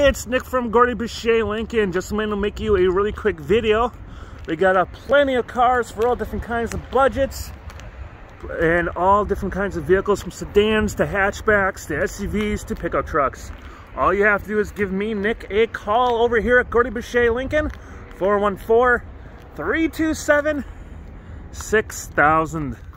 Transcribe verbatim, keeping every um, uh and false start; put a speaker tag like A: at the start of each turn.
A: it's Nick from Gordy Boucher Lincoln. Just wanted to make you a really quick video. We got uh, plenty of cars for all different kinds of budgets and all different kinds of vehicles, from sedans to hatchbacks to S U Vs to pickup trucks. All you have to do is give me, Nick, a call over here at Gordy Boucher Lincoln, four one four, three two seven, six thousand.